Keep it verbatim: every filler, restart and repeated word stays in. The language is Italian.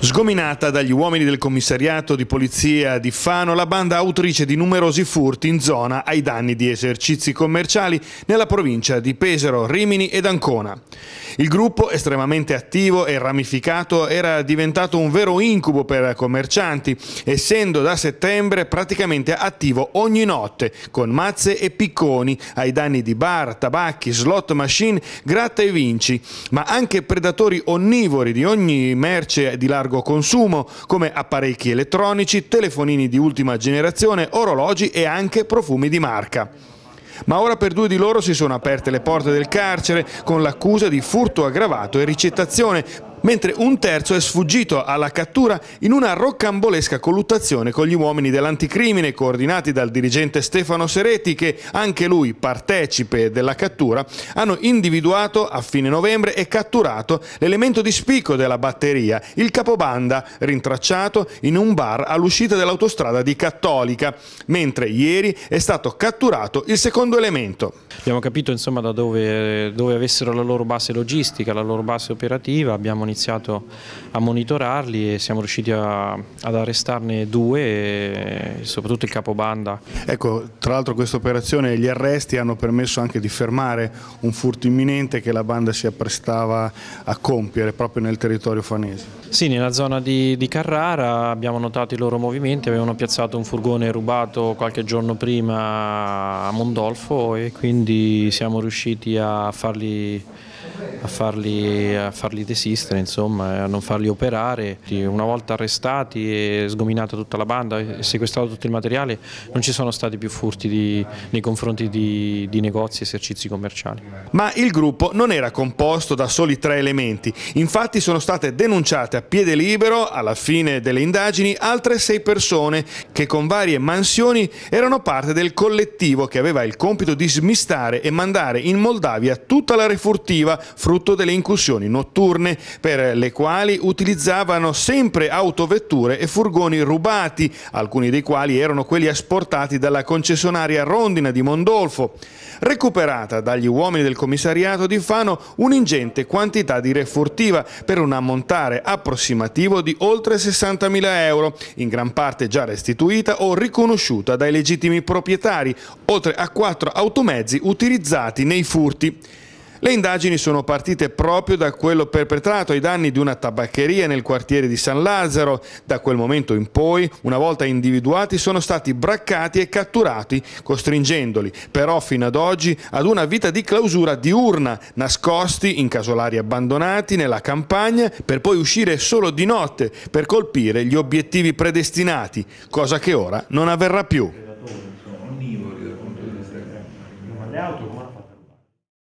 Sgominata dagli uomini del commissariato di polizia di Fano, la banda autrice di numerosi furti in zona ai danni di esercizi commerciali nella provincia di Pesaro, Rimini ed Ancona. Il gruppo, estremamente attivo e ramificato, era diventato un vero incubo per commercianti, essendo da settembre praticamente attivo ogni notte, con mazze e picconi ai danni di bar, tabacchi, slot machine, gratta e vinci, ma anche predatori onnivori di ogni merce di largo consumo, come apparecchi elettronici, telefonini di ultima generazione, orologi e anche profumi di marca. Ma ora per due di loro si sono aperte le porte del carcere con l'accusa di furto aggravato e ricettazione, mentre un terzo è sfuggito alla cattura in una roccambolesca colluttazione con gli uomini dell'anticrimine coordinati dal dirigente Stefano Seretti, che, anche lui partecipe della cattura, hanno individuato a fine novembre e catturato l'elemento di spicco della batteria, il capobanda, rintracciato in un bar all'uscita dell'autostrada di Cattolica, mentre ieri è stato catturato il secondo elemento. Abbiamo capito insomma da dove, dove avessero la loro base logistica, la loro base operativa, abbiamo iniziato a monitorarli e siamo riusciti a, ad arrestarne due, e soprattutto il capobanda. Ecco, tra l'altro questa operazione e gli arresti hanno permesso anche di fermare un furto imminente che la banda si apprestava a compiere proprio nel territorio fanese. Sì, nella zona di, di Carrara abbiamo notato i loro movimenti, avevano piazzato un furgone rubato qualche giorno prima a Mondolfo e quindi siamo riusciti a farli A farli, a farli desistere, insomma, e a non farli operare. Una volta arrestati e sgominata tutta la banda e sequestrato tutto il materiale, non ci sono stati più furti di, nei confronti di, di negozi e esercizi commerciali. Ma il gruppo non era composto da soli tre elementi, infatti sono state denunciate a piede libero, alla fine delle indagini, altre sei persone che con varie mansioni erano parte del collettivo che aveva il compito di smistare e mandare in Moldavia tutta la refurtiva frutto delle incursioni notturne, per le quali utilizzavano sempre autovetture e furgoni rubati, alcuni dei quali erano quelli asportati dalla concessionaria Rondina di Mondolfo. Recuperata dagli uomini del commissariato di Fano un'ingente quantità di refurtiva per un ammontare approssimativo di oltre sessantamila euro, in gran parte già restituita o riconosciuta dai legittimi proprietari, oltre a quattro automezzi utilizzati nei furti. Le indagini sono partite proprio da quello perpetrato ai danni di una tabaccheria nel quartiere di San Lazzaro. Da quel momento in poi, una volta individuati, sono stati braccati e catturati, costringendoli però fino ad oggi ad una vita di clausura diurna, nascosti in casolari abbandonati nella campagna, per poi uscire solo di notte per colpire gli obiettivi predestinati, cosa che ora non avverrà più. Le auto come